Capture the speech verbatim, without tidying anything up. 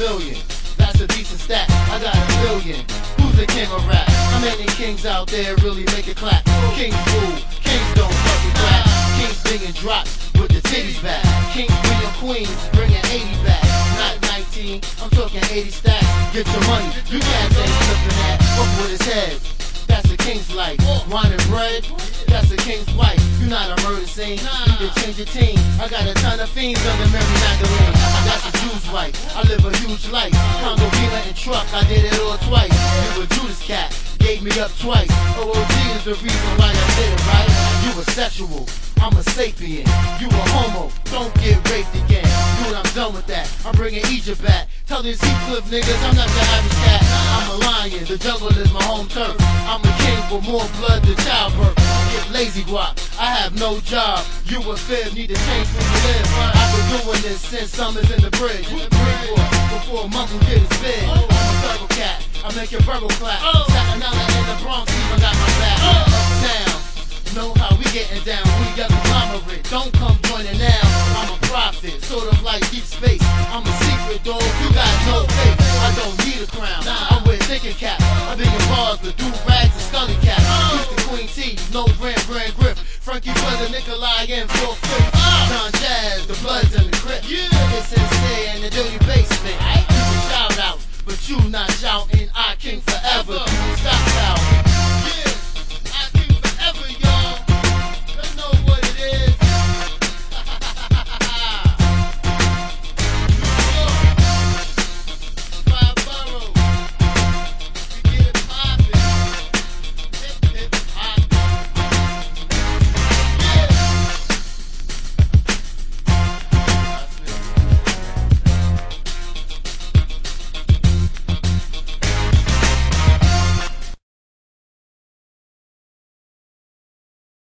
million. That's a decent stat. I got a billion. Who's the king of rap? How many kings out there really make it clap? Kings rule. Kings don't fucking rap. Kings bringing drops with the titties back. Kings bringing queens, bringing eighty back. Not nineteen, I'm talking eighty stacks. Get your money. You can't say flipping that. Up with his head. That's a king's life. Wine and bread, that's a king's wife. You not a murder scene, you can change your team. I got a ton of fiends under Mary Magdalene. That's a Jew's wife, I live a huge life. Condo, Beamer, and truck, I did it all twice. You a Judas cat, gave me up twice. O O G is the reason why I did it, right? You a sexual, I'm a sapien. You a homo, don't get raped again. Dude, I'm done with that, I'm bringing Egypt back. Tell these Heathcliff niggas I'm not the average cat. I'm a lion, the jungle is my home turf. I'm a king with more blood than childbirth. Get lazy guap, I have no job. You a fib, need to change where you live. I've been doing this since summers in the bridge. Before, before Munkle get his bid. I'm a thorough cat, I make your burgle clap. Staten Island in the Bronx, even got my back. Uptown, know how we getting down. We got conglomerate, don't come joining now. I'm a prophet, sort of like deep space. I'm a secret dog, you got no faith. I don't need a crown, I'm with thinking cap. I be in bars with do rags and scully cap. Used to Queen T, no brand, brand grip. Frankie Brother, Nikolai, and Four Fifth. John Jazz, the Bloods and the Crips. It's sincere and the dirty basement. You can shout out, but you not shouting. I king forever. Stop out.